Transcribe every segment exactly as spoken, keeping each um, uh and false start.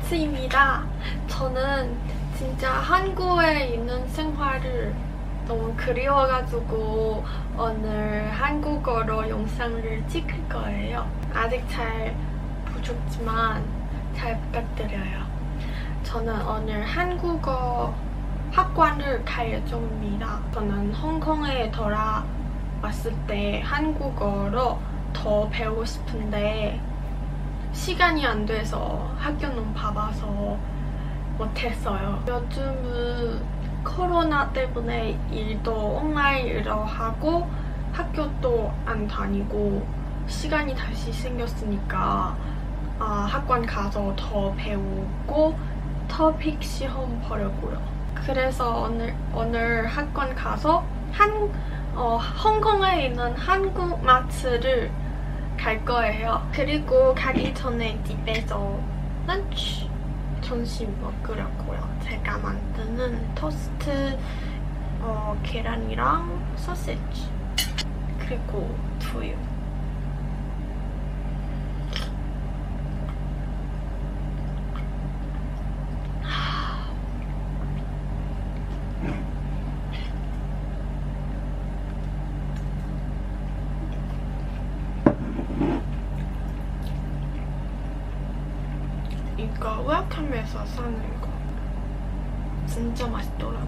츠입니다. 저는 진짜 한국에 있는 생활을 너무 그리워가지고 오늘 한국어로 영상을 찍을 거예요. 아직 잘 부족지만 잘 부탁드려요. 저는 오늘 한국어 학원을 갈 예정입니다. 저는 홍콩에 돌아왔을 때 한국어로 더 배우고 싶은데 시간이 안 돼서 학교 너무 바빠서 못했어요. 요즘은 코로나 때문에 일도 온라인으로 하고 학교도 안 다니고 시간이 다시 생겼으니까 아, 학원 가서 더 배우고 토픽 시험 보려고요. 그래서 오늘, 오늘 학원 가서 한, 어, 홍콩에 있는 한국 마트를 갈 거예요. 그리고 가기 전에 집에서 런치, 점심 먹으려고요. 제가 만드는 토스트, 어, 계란이랑 소시지, 그리고 두유. 이거 웰컴에서 사는 거 진짜 맛있더라고.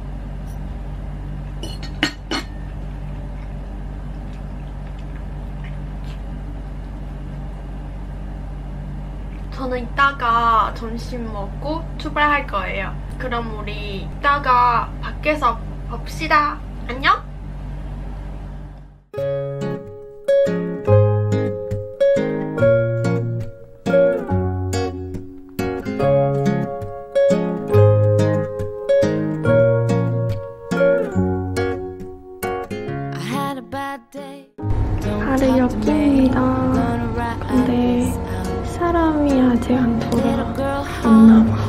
저는 이따가 점심 먹고 출발할 거예요. 그럼 우리 이따가 밖에서 봅시다. 안녕? 바로 여기입니다. 근데 사람이 아직 안 돌아. 안 나와.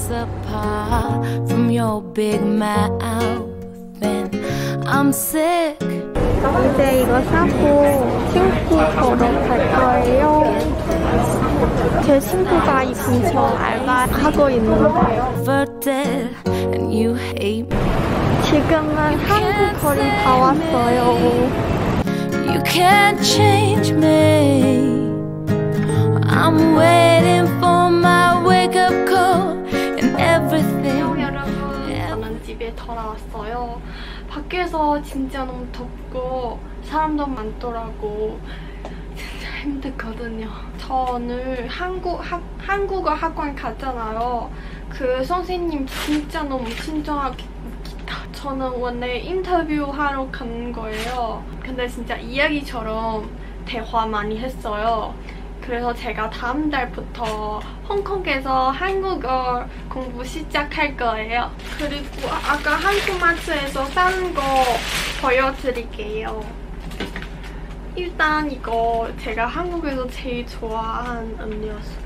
이제 이거 사고 친구 보러 갈 거예요. 제 친구가 이 근처 알바하고 있는데요. 지금은 한국 거리 다 왔어요. You can't change me. I'm waiting for my wake-up call and everything. 안녕 여러분, 저는 집에 돌아왔어요. 밖에서 진짜 너무 덥고 사람도 많더라고. 진짜 힘들거든요. 저 오늘 한국, 학, 한국어 학원 갔잖아요. 그 선생님 진짜 너무 친절하게 웃기다. 저는 원래 인터뷰 하러 간 거예요. 근데 진짜 이야기처럼 대화 많이 했어요. 그래서 제가 다음 달부터 홍콩에서 한국어 공부 시작할 거예요. 그리고 아까 한국마트에서 사는 거 보여드릴게요. 일단 이거 제가 한국에서 제일 좋아하는 음료수.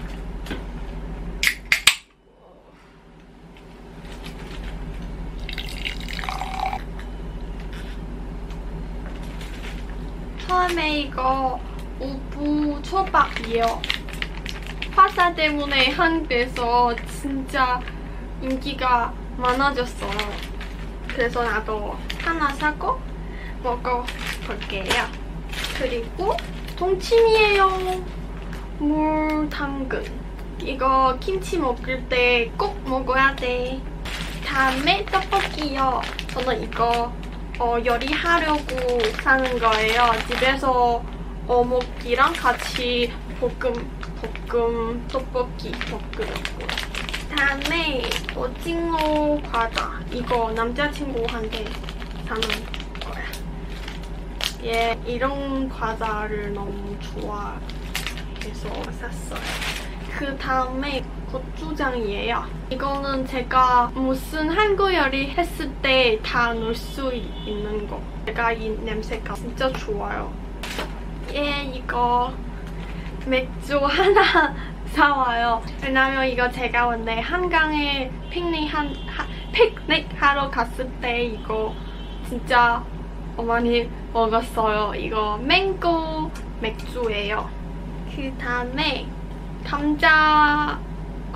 처음에 이거 우부 초밥이에요. 파사 때문에 한국에서 진짜 인기가 많아졌어요. 그래서 나도 하나 사고 먹어볼게요. 그리고 동치미예요. 물 당근. 이거 김치 먹을 때 꼭 먹어야 돼. 다음에 떡볶이요. 저는 이거 어, 요리하려고 사는 거예요. 집에서 어묵이랑 같이 볶음, 볶음, 떡볶이 볶으려고요. 다음에 오징어 과자. 이거 남자친구한테 사는 거야. 얘 이런 과자를 너무 좋아해서 샀어요. 그 다음에 고추장이에요. 이거는 제가 무슨 한국 요리 했을 때 다 넣을 수 있는 거. 제가 이 냄새가 진짜 좋아요. 예, 이거 맥주 하나 사와요. 왜냐면 이거 제가 원래 한강에 피크닉, 한, 하, 피크닉 하러 갔을 때 이거 진짜 많이 먹었어요. 이거 맹고 맥주예요. 그 다음에 감자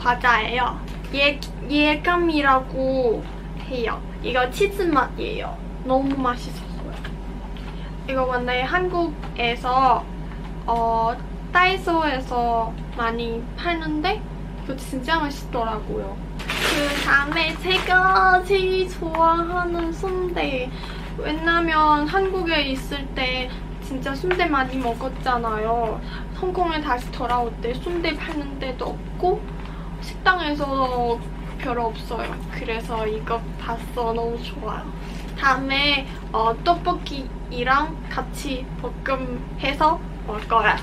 과자예요. 예, 예감이라고 해요. 이거 치즈 맛이에요. 너무 맛있었어요. 이거 원래 한국에서 어, 다이소에서 많이 파는데 이거 진짜 맛있더라고요. 그 다음에 제가 제일 좋아하는 순대. 왜냐면 한국에 있을 때 진짜 순대 많이 먹었잖아요. 홍콩에 다시 돌아올 때 순대 파는 데도 없고 식당에서 별로 없어요. 그래서 이거 봤어. 너무 좋아요. 다음에 어, 떡볶이랑 같이 볶음해서 먹을 거야.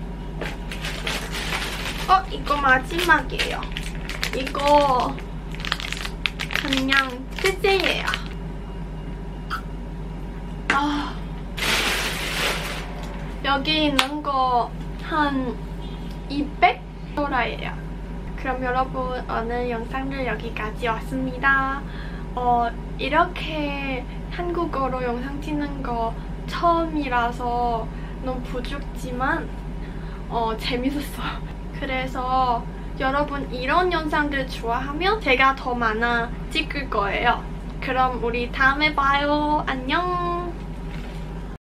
어, 이거 마지막이에요. 이거 그냥 치즈예요. 아, 여기 있는 거 한 이백 달러예요. 그럼 여러분, 오늘 영상을 여기까지 왔습니다. 어, 이렇게 한국어로 영상 찍는 거 처음이라서 너무 부족지만 어, 재밌었어요. 그래서 여러분 이런 영상들 좋아하면 제가 더 많아 찍을 거예요. 그럼 우리 다음에 봐요. 안녕.